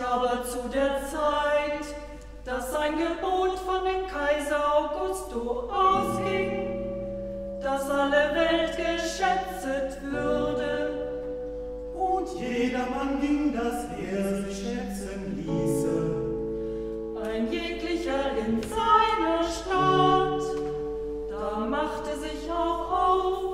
sich aber zu der Zeit, dass ein Gebot von dem Kaiser Augusto ausging, dass alle Welt geschätzet würde. Und jedermann ging, dass sich schätzen ließe. Ein jeglicher in seiner Stadt. Da machte sich auch auf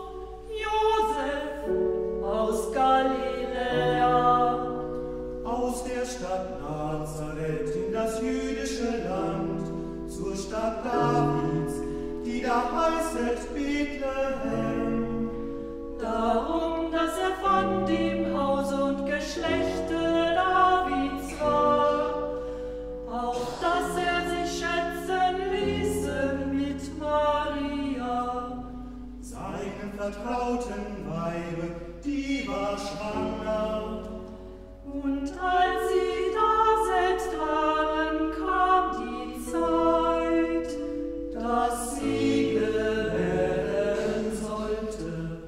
Josef aus Galiläa, aus der Stadt Nazareth in das jüdische Land, zur Stadt Davids, die da heißet Bethlehem. Darum, dass er von dem Hause und Geschlechte Davids war, auf dass er sich schätzen ließe mit Maria, seinem vertrauten Weibe, die war schwanger. Und als sie daselbst waren, kam die Zeit, dass sie gebären sollte.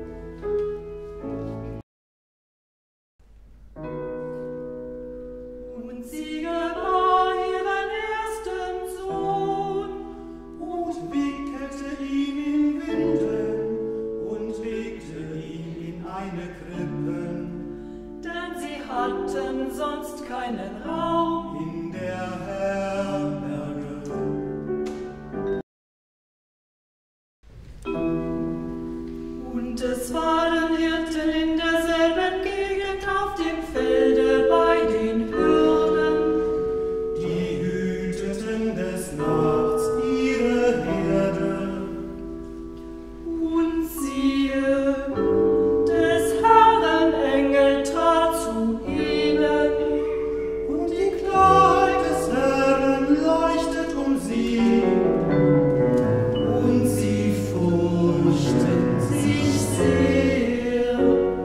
Und sie gebar ihren ersten Sohn Und wickelte ihn in Windeln und legte ihn in eine Krippe, denn sie hatten sonst keinen Raum in der Herberge. Und es waren Hirten in derselben Gegend auf dem Felde bei den Hürden, Die hüteten des Nachts ihre Herde. und siehe, des Herrn Engel trat zu ihnen, Und die Klarheit des Herrn leuchtet um sie, und sie furchten sich sehr.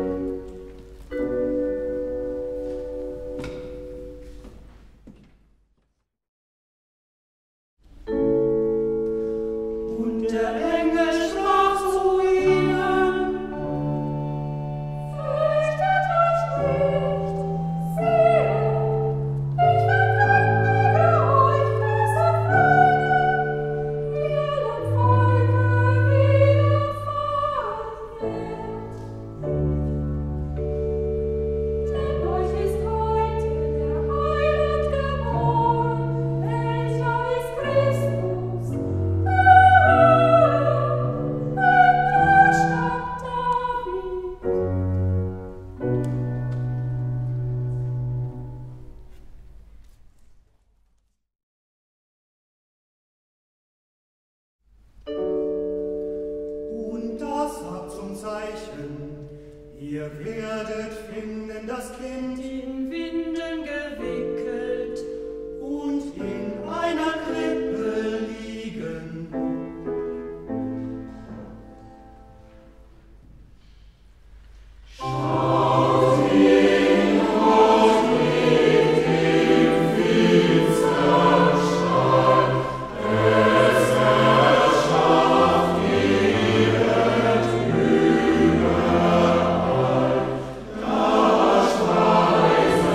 Und der Engel sprach zu ihnen: Fürchtet euch nicht, siehe, ich verkündige euch große Freude, die allem Volke widerfahren wird. Denn euch ist heute der Heiland geboren, welcher ist Christus, der Herr, in der Stadt David. Und das sagt zum Zeichen, ihr werdet finden das Kind In Windeln gewickelt und in einer Krippe liegen. und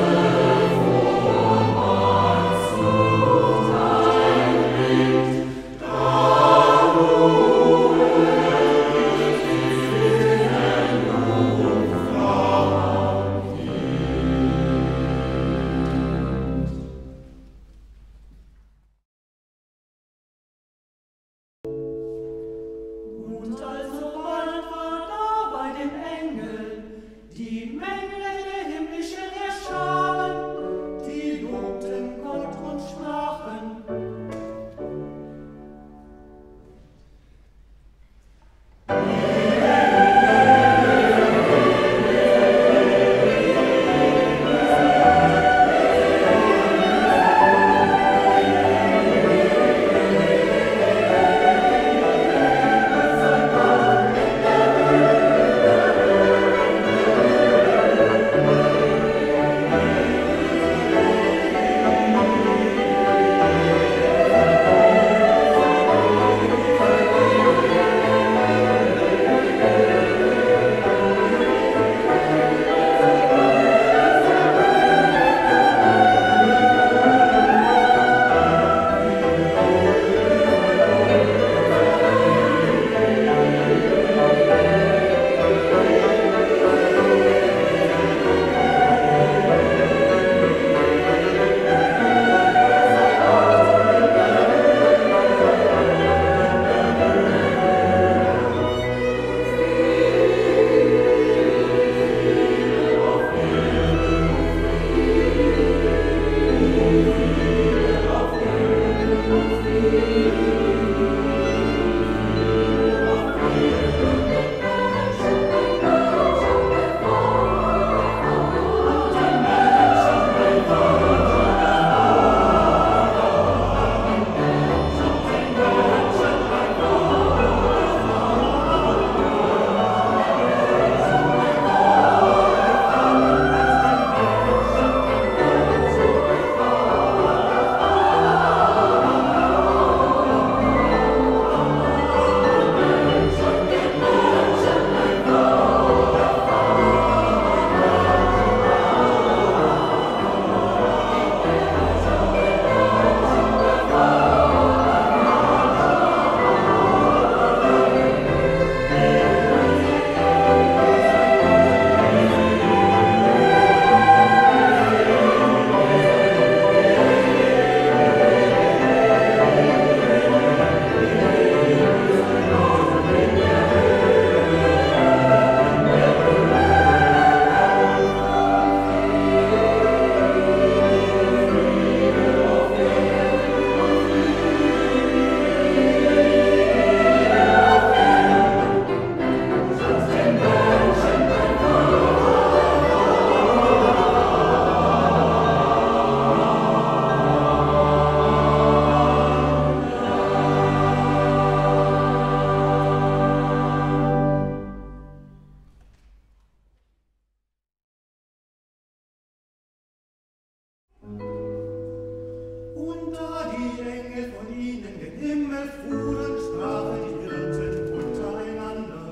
erfuhren, sprachen die Hirten untereinander.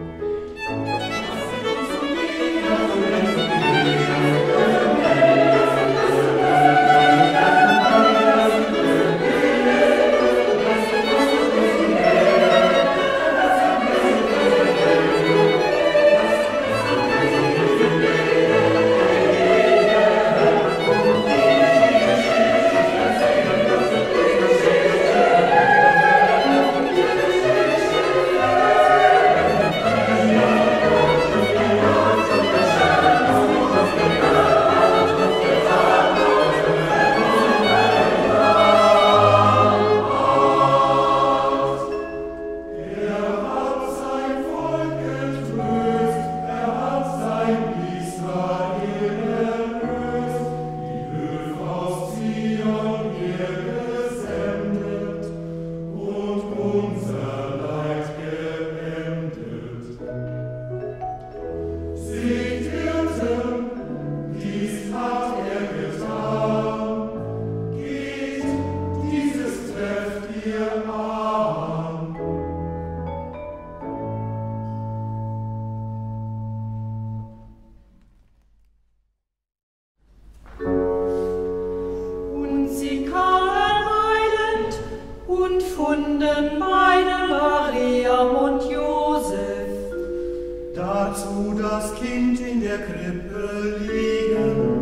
Dazu das Kind in der Krippe liegen.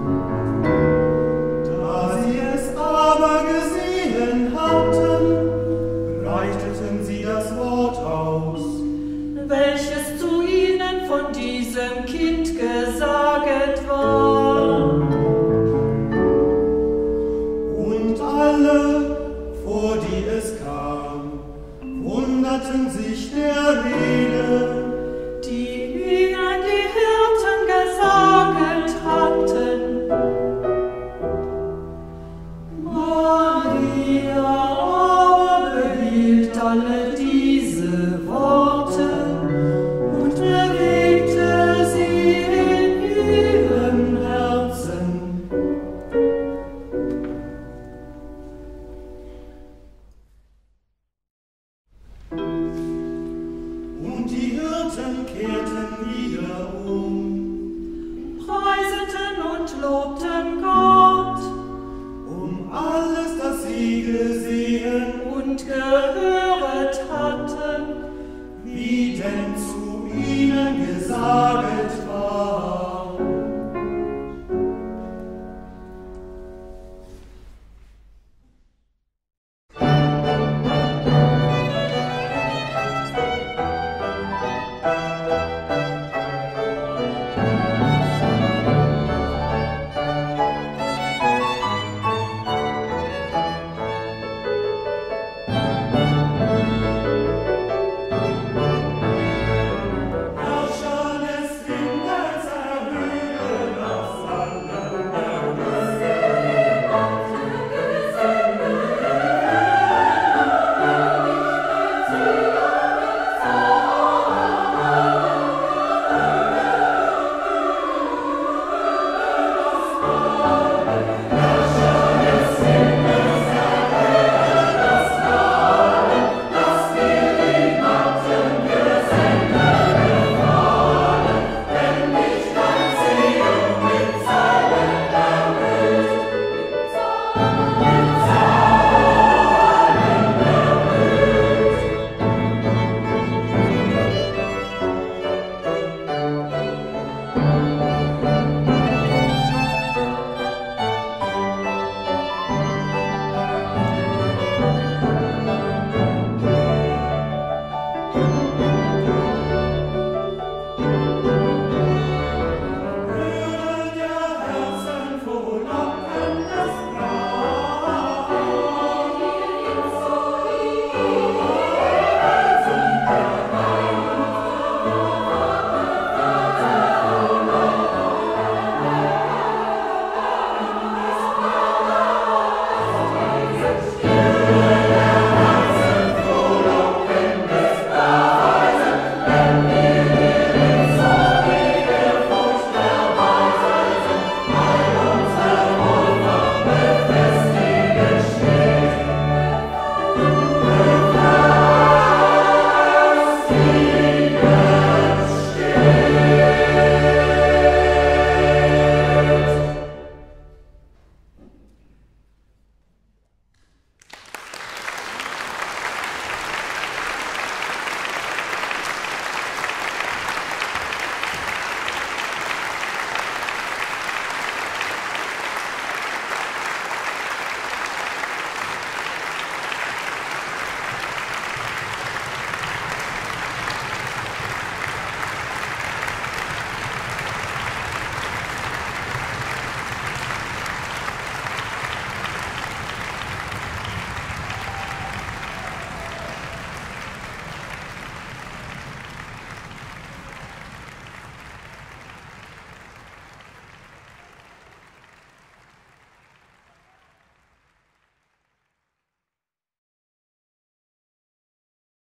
Da sie es aber gesehen hatten, breiteten sie das Wort aus, welches zu ihnen von diesem Kind gesaget war. Und alle, vor die es kam, wunderten sich der Rede, die ihnen die Hirten gesaget hatten. Maria aber behielt alle diese Worte und bewegte sie in ihrem Herzen. Und die Hirten kehrten wieder preiseten und lobten Gott, alles, das sie gesehen und gehöret hatten, wie denn zu ihnen gesagt